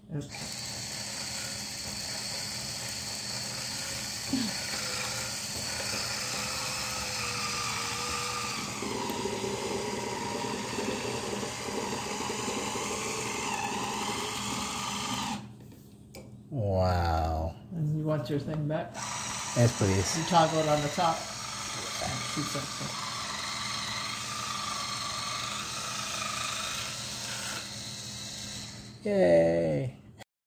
Oops. Wow. And you want your thing back? Yes, please. You toggle it on the top. Shoots up. Yay.